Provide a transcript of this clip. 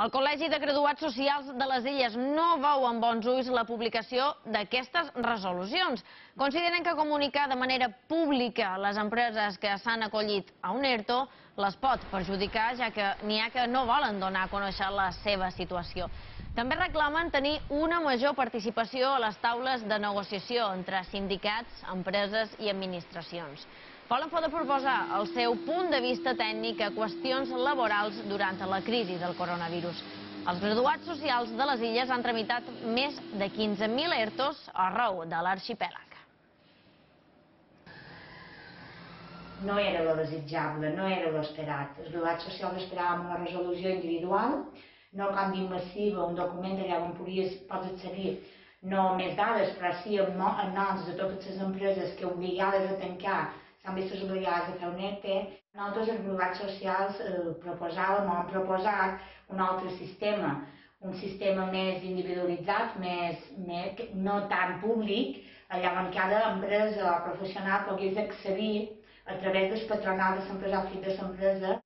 El Col·legi de Graduats Socials de les Illes no veu amb bons ulls la publicació d'aquestes resolucions. Consideren que comunicar de manera pública les empreses que s'han acollit a un ERTO les pot perjudicar, ja que n'hi ha que no volen donar a conèixer la seva situació. També reclamen tenir una major participació a les taules de negociació entre sindicats, empreses i administracions. Volen poder proposar el seu punt de vista tècnic a qüestions laborals durant la crisi del coronavirus. Els graduats socials de les Illes han tramitat més de 15.000 ERTOs arreu de l'arxipèlag. No era lo desitjable, no era lo esperat. Els graduats socials esperàvem una resolució individual, no el canvi massiu, un document allà on pots accedir no més dades, però sí amb noms de totes les empreses que obligades a tancar s'han vist obligades a fer un ERTE. Nosaltres, els graduats socials, proposàvem o hem proposat un altre sistema, un sistema més individualitzat, no tan públic, allà on cada empresa o professional pogués accedir a través del patronat de l'empresa o fill de l'empresa